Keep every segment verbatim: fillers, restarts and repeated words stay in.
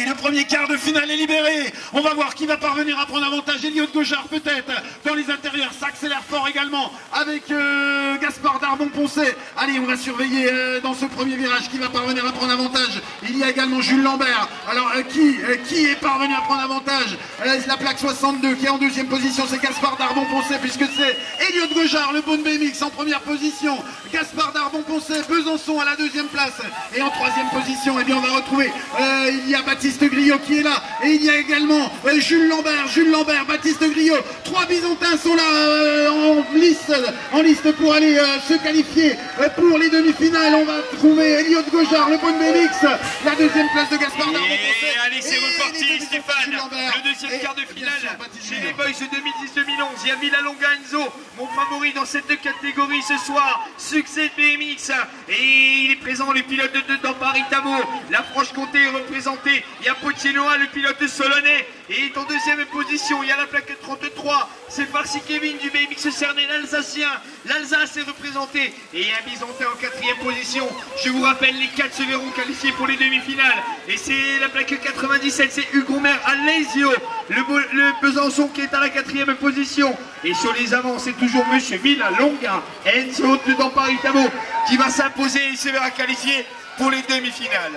Allez, le premier quart de finale est libéré. On va voir qui va parvenir à prendre avantage. Elliot Gojard peut-être dans les intérieurs. Ça accélère fort également avec euh, Gaspard Darbon-Poncet. Allez, on va surveiller euh, dans ce premier virage qui va parvenir à prendre avantage. Il y a également Jules Lambert. Alors euh, qui, euh, qui est parvenu à prendre avantage? euh, La plaque soixante-deux qui est en deuxième position, c'est Gaspard Darbon-Poncet puisque c'est Elliot Gojard, le bon B M X en première position. Gaspard Darbon-Poncet, Besançon à la deuxième place. Et en troisième position, eh bien, on va retrouver, euh, il y a Baptiste Griot qui est là. Et il y a également euh, Jules Lambert, Jules Lambert, Baptiste Griot. Trois Byzantins sont là euh, en, liste, en liste pour aller euh, se qualifier euh, pour les demi-finales. On va trouver Elliot Gojard, le bon B M X. La deuxième place de Gaspard Darbon-Poncet. Allez, c'est reparti, Stéphane. Le deuxième quart de finale chez les Boys deux mille dix deux mille onze. Il y a Villalonga Enzo, mon favori dans cette catégorie ce soir. Succès de B M X. Et il est présent, le pilote de deux dans Paris Tamo. La Franche-Comté est représentée. Il y a Pochenoa, le pilote solonnais. Et en deuxième position, il y a la plaque trente-trois. C'est Farsi Kevin du B M X Cernay, l'Alsacien. L'Alsace est représentée. Et il y a un Byzantin en quatrième position. Je vous rappelle, les quatre se verront qualifiés pour les demi-finales. Et c'est la plaque quatre-vingt-dix-sept, c'est Hugo Mer Alesio, le, le Besançon qui est à la quatrième position. Et sur les avants, c'est toujours Monsieur Villalonga Enzo dans Paris Tamo qui va s'imposer et se verra qualifié pour les demi-finales.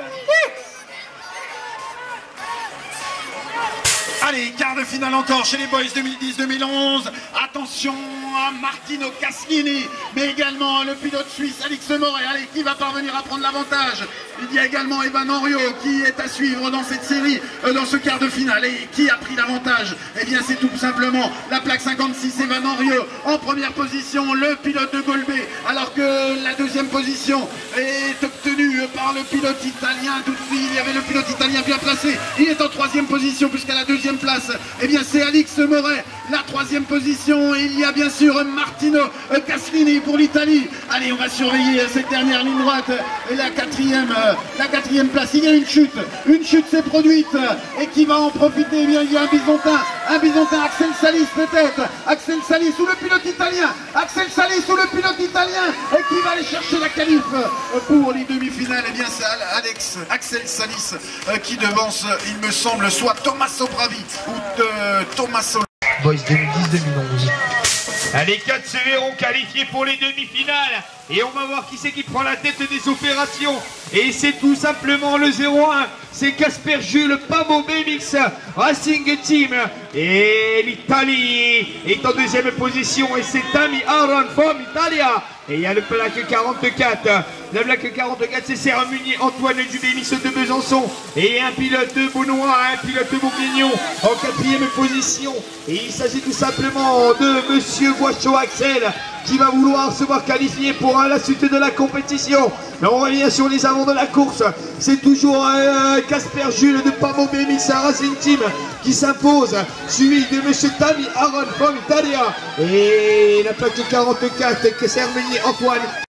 Allez, quart de finale encore chez les Boys deux mille dix deux mille onze. Attention à Martino Caschini, mais également le pilote suisse Alix Moret. Allez, qui va parvenir à prendre l'avantage? Il y a également Evan Henriot qui est à suivre dans cette série, euh, dans ce quart de finale. Et qui a pris l'avantage? Eh bien, c'est tout simplement la plaque cinquante-six, Evan Henriot. En première position, le pilote de Golbet. Alors que la deuxième position est obtenue par le pilote italien. Tout de suite, il y avait le pilote italien bien placé. Il est en troisième position, puisqu'à la deuxième place, eh bien, c'est Alix Moret. La troisième position, il y a bien sûr Martino Caschini pour l'Italie. Allez, on va surveiller cette dernière ligne droite. Et la quatrième, la quatrième place, il y a une chute. Une chute s'est produite. Et qui va en profiter? Eh bien, il y a un Byzantin. Un Byzantin, Axel Salis peut-être. Axel Salis ou le pilote italien. Axel Salis ou le pilote italien. Et qui va aller chercher la qualif pour les demi-finales? Eh bien, c'est Alex, Axel Salis qui devance, il me semble, soit Tommaso Bravi ou de Tommaso. Boys deux mille dix deux mille onze. Les quatre se verront qualifiés pour les demi-finales. Et on va voir qui c'est qui prend la tête des opérations. Et c'est tout simplement le zéro un. C'est Casper Jules, Pamo B M X Racing Team. Et l'Italie est en deuxième position. Et c'est Tami Aron from Italia. Et il y a le plaque quarante-quatre. La plaque quarante-quatre, c'est Serre Munier Antoine du B M X de Besançon. Et un pilote Beaunois, un pilote Bourguignon en quatrième position. Et il s'agit tout simplement de Monsieur Boischaud Axel qui va vouloir se voir qualifié pour la suite de la compétition. Mais on revient sur les avants de la course. C'est toujours Casper euh, Jules de Pamo B M X Racing Team qui s'impose, suivi de Monsieur Tami Aron from Italia. Et la plaque quarante-quatre, que Serre Munier Antoine.